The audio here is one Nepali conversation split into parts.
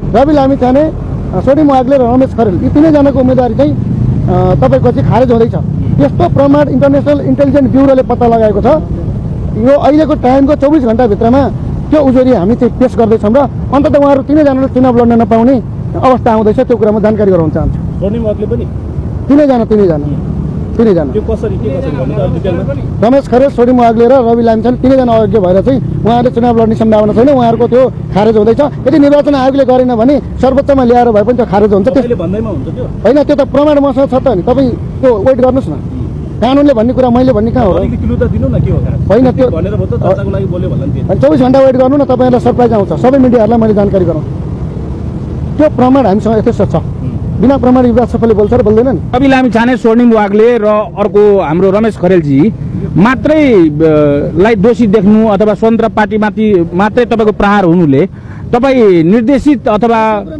रवि लामिछाने, स्वर्निम वाग्ले र रमेश खरेल यी तीनैजनाको उम्मेदवारी चाहिँ तपाईको चाहिँ खारेज हुँदैछ। त्यस्तो प्रमाण इन्टरनेसनल इन्टेलिजेन्स ब्युरोले पत्ता लगाएको छ। यो अहिलेको टाइमको 24 घण्टा भित्रमा त्यो उजुरी हामी चाहिँ पेश गर्दैछौँ र अन्ततः उहाँहरू तीनैजनाले चुनाव लड्न नपाउने अवस्था आउँदैछ। त्यो कुरामा जानकारी गराउन चाहन्छु। स्वर्निम वाग्ले पनि तीनैजना त्यो कसरी के भन्नु त डिटेलमा? रमेश खरेल, स्वर्निम वाग्ले र रवि लामिछाने तीनैजना अयोग्य भएर चाहिँ उहाँहरूले चुनाव लड्ने सम्भावना छैन। उहाँहरूको त्यो खारेज हुँदैछ। यदि निर्वाचन आयोगले गरेन भने सर्वोच्चमा ल्याएर भए पनि त्यो खारेज हुन्छ। त्यसले भन्दैमा हुन्छ त्यो होइन, त्यो त प्रमाण मसँग छ त नि। तपाईँ त्यो वेट गर्नुहोस् न। कानुनले भन्ने कुरा मैले भन्ने कहाँ हो? क्लु त दिनु न के हो? होइन, त्यो भनेर भयो त चर्चाको लागि बोल्यो भन्ला नि। 24 घण्टा वेट गर्नु न, तपाईँहरूलाई सरप्राइज आउँछ। सबै मिडियाहरूलाई मैले जानकारी गराउँ। त्यो प्रमाण हामीसँग यथेष्ट छ। बिना प्रमाण युवराज सफलले बोल्छ र बोल्दैनन्। रवि लामिछाने, स्वर्निम वाग्ले र अर्को हाम्रो रमेश खरेलजी मात्रै लाई दोषी देख्नु अथवा स्वतन्त्र पार्टीमाथि मात्रै तपाईँको प्रहार हुनुले तपाईँ निर्देशित अथवा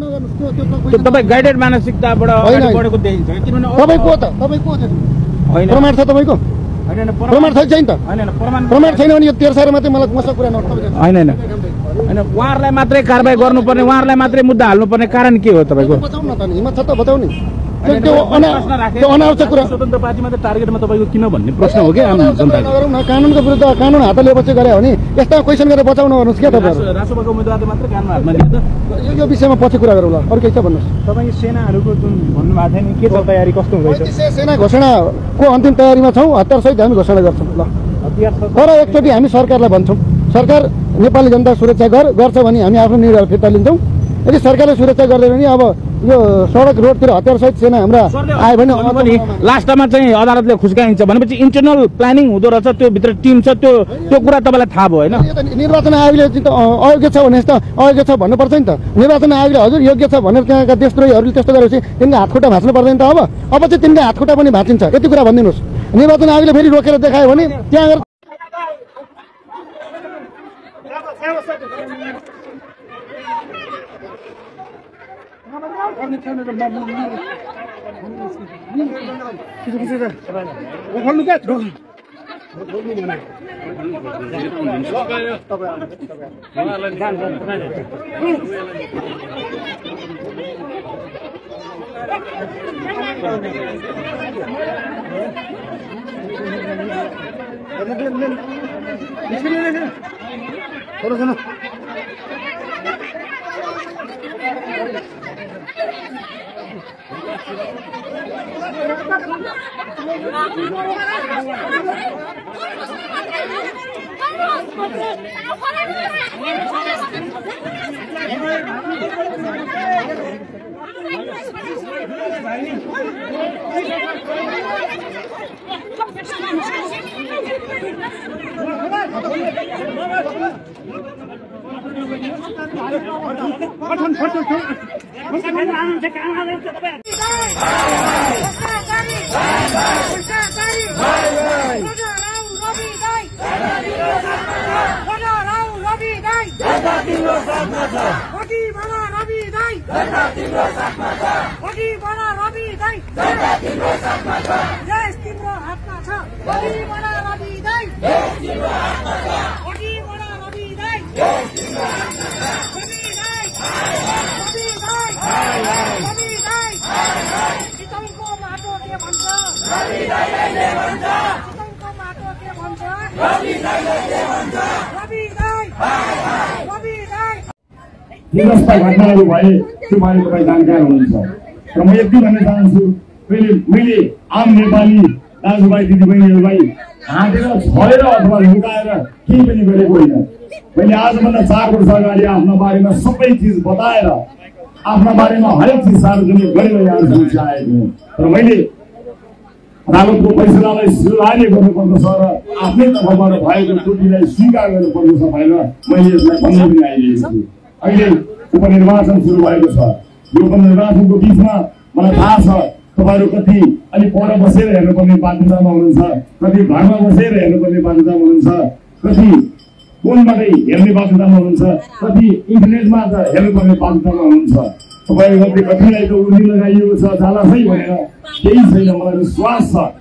तपाईँ गाइडेड मानसिकताबाट अगाडि बढेको देखिन्छ। किनभने तपाईँको त प्रमाण छ तपाईँको? प्रमाण छैन त? प्रमाण छैन भने यो 13 साल मात्रै मलाई मसँग कुरा नगर्नु। होइन उहाँहरूलाई मात्रै कारबाही गर्नुपर्ने, उहाँहरूलाई मात्रै मुद्दा हाल्नुपर्ने कारण के हो तपाईँको? बचाउन त नि, हिम्मत छ त बचाउ नि। त्यो अनावश्यक कुरा। स्वतन्त्र पार्टीमा त टार्गेटमा तपाईँको किन भन्ने प्रश्न हो क्या आम जनताको? कानुनको विरुद्ध कानुन हात लिएपछि गरे हो नि। यस्ता क्वेसन गरेर बचाउनु गर्नुहोस् क्या तपाईँहरू। राष्ट्रपतिको उम्मेदवारले मात्रै कानमा हातमा लिएर त यो विषयमा पछि कुरा गरौँला। अरू के छ भन्नुहोस्? तपाईँ सेनाहरूको जुन भन्नुभएको थियो नि, के छ तयारी कस्तो हुँदैछ? सेना घोषणाको अन्तिम तयारीमा छौँ। हतियारसहित हामी घोषणा गर्छौँ। ल, तर एकचोटि हामी सरकारलाई भन्छौँ, सरकार नेपाली जनता सुरक्षा गर्छ भने हामी आफ्नो निर्णय फिर्ता लिन्छौँ। यदि सरकारले सुरक्षा गर्दैन भने अब यो सडक रोडतिर हतियारसहित सेना हाम्रा आयो भने पनि लास्टमा चाहिँ अदालतले खुस्काइन्छ भनेपछि इन्टरनल प्लानिङ हुँदो रहेछ। त्यो भित्र टिम छ। त्यो कुरा तपाईँलाई थाहा भयो होइन? निर्वाचन आयोगले अयोग्य छ भने अयोग्य छ भन्नुपर्छ नि त। निर्वाचन आयोगले हजुर योग्य छ भनेर त्यहाँका देशद्रोहीहरूले त्यस्तो गरेपछि तिनका हातखुट्टा भाँच्नु पर्दैन त? अब चाहिँ तिनका हातखुट्टा पनि भाँचिन्छ। यति कुरा भनिदिनुहोस्। निर्वाचन आयोगले फेरि रोकेर देखायो भने त्यहाँ जस्ता घटनाहरू भए त्यो बारे तपाईँ जानकार हुनुहुन्छ। र म यति भन्न चाहन्छु, मैले आम नेपाली दाजुभाइ दिदीबहिनीहरूलाई हाँटेर छोएर अथवा लुकाएर केही पनि गरेको होइन। मैले आजभन्दा 4 वर्ष अगाडि आफ्ना बारेमा सबै चिज बताएर आफ्ना बारेमा हरेक चिज सार्वजनिक गरेर यहाँसम्म आएको हुँ। तर मैले अदालतको फैसलालाई स्वीकार गर्नुपर्दछ र आफ्नै तर्फबाट भएको त्रुटिलाई स्वीकार गर्नुपर्दछ भनेर मैले यसलाई भन्दै पनि आइरहेको छु। अहिले उपनिर्वाचन सुरु भएको छ। यो उपनिर्वाचनको बिचमा मलाई थाहा छ तपाईँहरू कति अलि पर बसेर हेर्नुपर्ने बाध्यतामा हुनुहुन्छ, कति घरमा बसेर हेर्नुपर्ने बाध्यतामा हुनुहुन्छ, कति फोनबाटै हेर्ने बाध्यतामा हुनुहुन्छ, कति इन्टरनेटमा हेर्नुपर्ने बाध्यतामा हुनुहुन्छ। तपाईँहरू कतिलाई त उर्नी लगाइएको छ जालासै भनेर केही छैन। मलाई विश्वास छ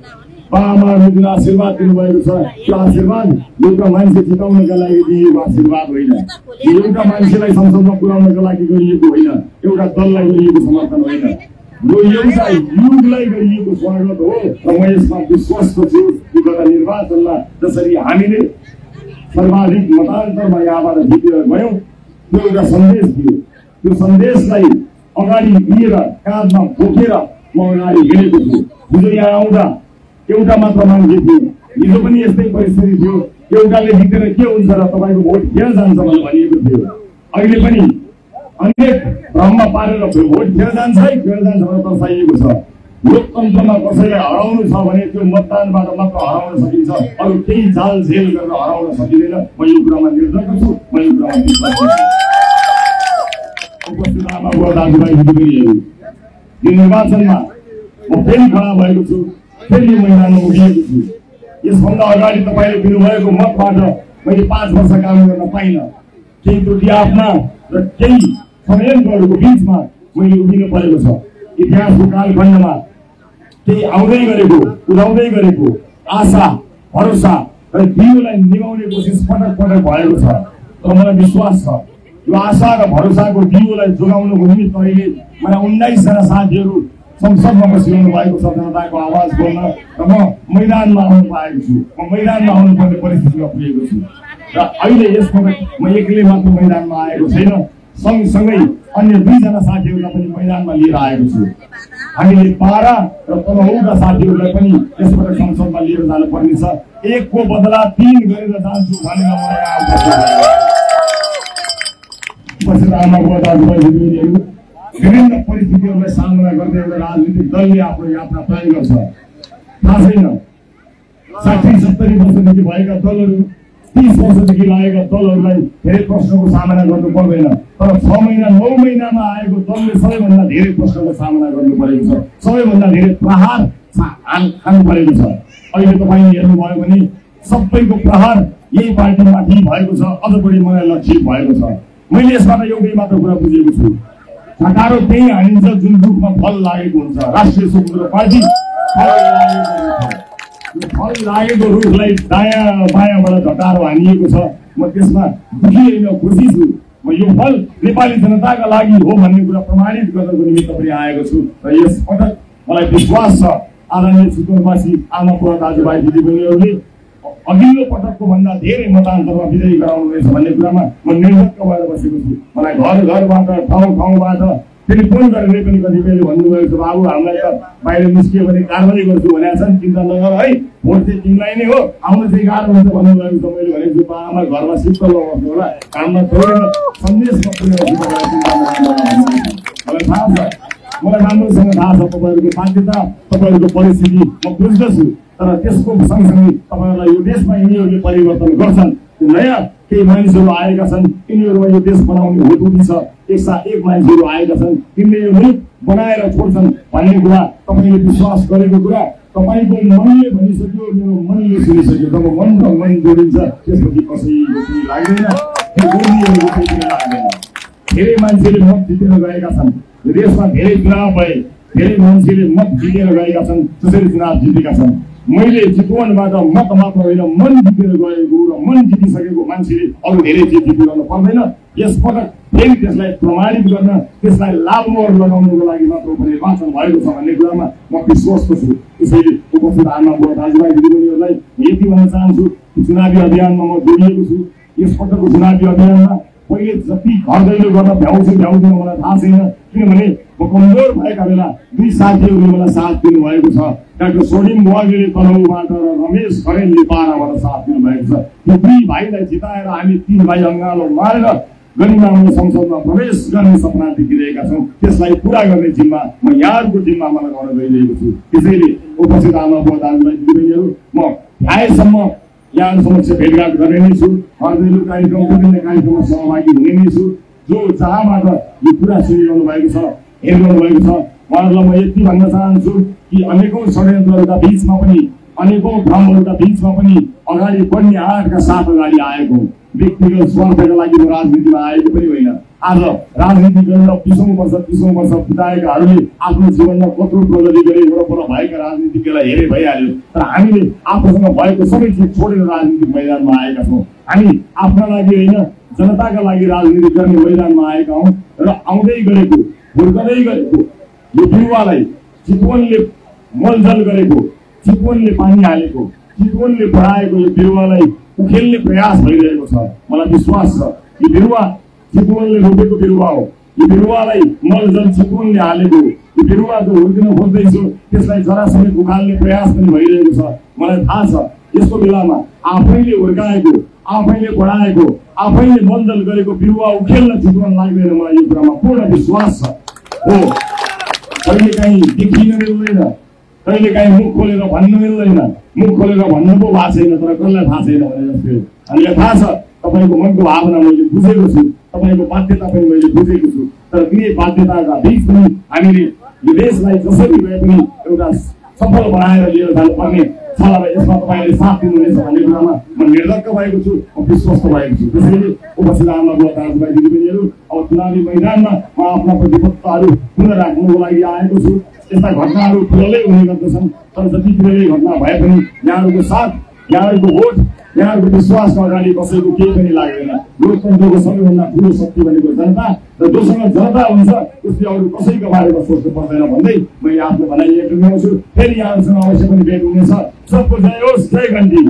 बाबामाहरूले जुन आशीर्वाद दिनुभएको छ त्यो आशीर्वाद एउटा मान्छे जिताउनका लागि दिएको आशीर्वाद होइन, एउटा मान्छेलाई संसदमा पुर्याउनका लागि गरिएको होइन, एउटा दललाई गरिएको समर्थन होइन, यो एउटा युगलाई गरिएको स्वागत हो। र म यसमा विश्वस्त छु कि गत निर्वाचनमा जसरी हामीले सर्वाधिक मतान्तरमा यहाँबाट जितेर गयौँ त्यो एउटा सन्देश थियो। त्यो सन्देशलाई अगाडि लिएर काँधमा बोकेर म अगाडि हिँडेको छु। हिजो यहाँ आउँदा एउटा मात्र मान्छे थियो, हिजो पनि यस्तै परिस्थिति थियो, एउटाले जितेर के हुन्छ र तपाईँको भोट खेर जान्छ भनेर भनिएको थियो। अहिले पनि अनेक भ्रममा पारेर भोट खेर जान्छ है खेर जान्छ भनेर दर्शाइएको छ। लोकतन्त्रमा कसैलाई हराउनु छ भने त्यो मतदानबाट मात्र हराउन सकिन्छ, अरू केही जाल झेल गरेर हराउन सकिँदैन। म यो कुरामा निर्धक्क छु, म यो कुरामा विश्वास छु। उपस्थित आमा बुवा दाजुभाइ दिदीबहिनीहरू, यो निर्वाचनमा म फेरि खडा भएको छु, फेरि यो मैदानमा उभिएको छु। यसभन्दा अगाडि तपाईँले दिनुभएको मतबाट मैले 5 वर्ष काम गर्न पाइनँ। केही त्रुटि आफ्ना र केही संयमहरूको बिचमा मैले उभिनु परेको छ। इतिहासको कालखण्डमा केही आउँदै गरेको उदाउँदै गरेको आशा भरोसा र दियोलाई निभाउने कोसिस पटक पटक भएको छ। तर मलाई विश्वास छ यो आशा र भरोसाको दियोलाई जोगाउनुको निमित्त अहिले मलाई 19 जना साथीहरू संसदमा बसिरहनु भएको छ जनताको आवाज बोल्न, र म मैदानमा आउनु पाएको छु। म मैदानमा आउनुपर्ने परिस्थितिमा पुगेको छु र अहिले यसमा म एक्लै मात्र मैदानमा आएको छैन, सँगसँगै अन्य 2 जना साथीहरूलाई पनि मैदानमा लिएर आएको छु। हामीले 12 र तलहौका साथीहरूलाई पनि यसबाट संसदमा लिएर जानुपर्ने छ। 1 को बदला 3 गरेर जान्छु भनेर मलाई उपस्थित आमा बुवा दाजुभाइ दिदीबहिनीहरू, विभिन्न परिस्थितिहरूलाई सामना गर्दै एउटा राजनीतिक दलले आफ्नो यात्रा तय गर्छ। थाहा छैन 60-70 वर्षदेखि भएका दलहरू, 30 वर्षदेखि लागेका दलहरूलाई धेरै प्रश्नको सामना गर्नु पर्दैन, तर 6 महिना 9 महिनामा आएको दलले सबैभन्दा धेरै प्रश्नको सामना गर्नु परेको छ, सबैभन्दा धेरै प्रहार खानु परेको छ। अहिले तपाईँले हेर्नुभयो भने सबैको प्रहार यही पार्टीमाथि भएको छ, अझ बढी मलाई लक्षित भएको छ। मैले यसबाट एउटै मात्र कुरा बुझेको छु, झटारो त्यही हानिन्छ जुन रुखमा फल लागेको हुन्छ। राष्ट्रिय स्वतन्त्र पार्टी फल लागेको रुखलाई दायाँ बायाँबाट झटारो हानिएको छ। म त्यसमा दुखी होइन, खुसी छु। म यो फल नेपाली जनताका लागि हो भन्ने कुरा प्रमाणित गर्नको निमित्त पनि आएको छु र यस पटक मलाई विश्वास छ आदरणीय चितवनवासी आमा बुवा दाजुभाइ दिदीबहिनीहरूले अघिल्लो पटकको भन्दा धेरै मतान्तरमा विजयी गराउनुहुनेछ भन्ने कुरामा म निर्धक्क भएर बसेको छु। मलाई घर घरबाट ठाउँबाट टेलिफोन गरेर पनि कतिपयले भन्नुभएको छ, बाबु हामीलाई त बाहिर निस्कियो भने कारवाही गर्छु भनेका छन्, चिन्ता नगर है, भोट चाहिँ तिमीलाई नै हो, आउनु चाहिँ गाह्रो हुन्छ भन्नुभएको छ। मैले भनेको छु आमा घरमा शीतल बस्नु होला, काममा छोडेर सन्देशमा पुर्याउँछु। मलाई थाहा छ, मलाई राम्रोसँग थाहा छ तपाईँहरूको बाध्यता, तपाईँहरूको परिस्थिति म बुझ्दछु, तर त्यसको सँगसँगै तपाईँहरूलाई यो देशमा यिनीहरूले परिवर्तन गर्छन्। नयाँ केही मानिसहरू आएका छन्, यिनीहरूमा यो देश बनाउने हुटुटी छ, एक मानिसहरू आएका छन्, तिनले यो मुलुक बनाएर छोड्छन् भन्ने कुरा तपाईँले विश्वास गरेको कुरा तपाईँको मनले भनिसक्यो, मेरो मनले सुनिसक्यो। जब मन र मन जोडिन्छ त्यसपछि कसैको केही लाग्दैन, धेरै मान्छेले मत जितेर गएका छन्। यो देशमा धेरै चुनाव भए, धेरै मान्छेले मत जितेर गएका छन्, त्यसरी चुनाव जितेका छन्। मैले चितवनबाट मत मात्र होइन मन जितेर गएको र मन जितिसकेको मान्छेले अरू धेरै चिज जितिरहनु पर्दैन। यसपटक फेरि त्यसलाई प्रमाणित गर्न, त्यसलाई लाभमोहर लगाउनुको लागि मात्र निर्वाचन भएको छ भन्ने कुरामा म विश्वस्त छु। त्यसैले उपस्थित आमा बुवा दाजुभाइ दिदीबहिनीहरूलाई यति भन्न चाहन्छु, चुनावी अभियानमा म जोडिएको छु। यसपटकको चुनावी अभियानमा पहिले जति घर दैलो गर्न भ्याउँदिनँ मलाई थाहा छैन, किनभने म कमजोर भएका बेला 2 साथीहरूले मलाई साथ दिनुभएको छ। डाक्टर स्वर्निम वागले तनहुबाट र रमेश खरेलले पाराबाट साथ दिनुभएको छ। यो 2 भाइलाई जिताएर हामी 3 भाइ अङ्गालो मारेर गरिमामूल संसदमा प्रवेश गर्ने सपना देखिरहेका छौँ। त्यसलाई पुरा गर्ने जिम्मा म यहाँहरूको जिम्मामा लगाउन गइरहेको छु। त्यसैले उपस्थित आमा बुवा दाजुभाइ दिदीबहिनीहरू, म भ्याएसम्म यहाँ समक्ष भेटघाट गर्ने नै छु, हरदैलो कार्यक्रम विभिन्न कार्यक्रममा सहभागी हुने नै छु। जो जहाँबाट यो कुरा सुनिरहनु भएको छ, हेरिरहनु भएको छ, उहाँहरूलाई म यति भन्न चाहन्छु कि अनेकौँ षड्यन्त्रहरूका बिचमा पनि, अनेकौँ भ्रमहरूका बिचमा पनि अगाडि बढ्ने आँटका साथ अगाडि आएको, व्यक्तिगत स्वार्थका लागि म राजनीतिमा आएको पनि होइन। आज राजनीति गरेर 20 वर्ष बिताएकाहरूले आफ्नो जीवनमा कत्रो प्रगति गरे वरपर भएका राजनीतिज्ञलाई हेरे भइहाल्यो तर हामीले आफूसँग भएको सबै चिज छोडेर राजनीतिक मैदानमा आएका छौँ हामी आफ्ना लागि होइन जनताका लागि राजनीति गर्ने मैदानमा आएका हौँ र आउँदै गरेको हुर्कदै गरेको यो बिरुवालाई चितवनले मलजल गरेको चितवनले पानी हालेको चितवनले बढाएको यो बिरुवालाई उखेल्ने प्रयास भइरहेको छ मलाई विश्वास छ यो बिरुवा चितवनले रोपेको बिरुवा हो यो बिरुवालाई मलजल चितवनले हालेको यो बिरुवाको हुर्किन खोज्दैछु त्यसलाई जरासमेत उखाल्ने प्रयास पनि भइरहेको छ मलाई थाहा छ यस्तो बेलामा आफैले हुर्काएको आफैले बढाएको आफैले मलजल गरेको बिरुवा उखेल्न चितवन लाग्दैन मलाई यो कुरामा पूर्ण विश्वास छ हो कहिलेकाहीँ देखिन मिल्दैन कहिलेकाहीँ मुख खोलेर भन्नु मिल्दैन मुख खोलेर भन्नु पो भएको छैन तर कसलाई थाहा छैन भने जस्तो हामीलाई थाहा छ तपाईँको मनको भावना मैले बुझेको छु तपाईँको बाध्यता पनि मैले बुझेको छु तर तिनै बाध्यताका बिच पनि हामीले यो देशलाई जसरी भए पनि एउटा सफल बनाएर लिएर जानुपर्ने छ र यसमा तपाईँले साथ दिनुहुनेछ भन्ने कुरामा म निर्धक्क भएको छु म विश्वस्त भएको छु त्यसैले उपस्थित आमा बुवा दाजुभाइ दिदीबहिनीहरू अब चुनावी मैदानमा म आफ्ना प्रतिबद्धताहरू पुनः राख्नुको लागि आएको छु यस्ता घटनाहरू ठुलै हुने गर्दछन् तर जति ठुलै घटना भए पनि यहाँहरूको साथ यहाँहरूको भोट यहाँहरूको विश्वासमा अगाडि बसेको केही पनि लाग्दैन लोकतन्त्रको सबैभन्दा ठुलो शक्ति भनेको जनता र जोसँग जनता हुन्छ उसले अरू कसैको बारेमा सोच्नु पर्दैन भन्दै मैले आफ्नो भनाइ एक गर्छु फेरि यहाँहरूसँग अवश्य पनि भेट हुनेछ सबको जय होस् जय कन्ठी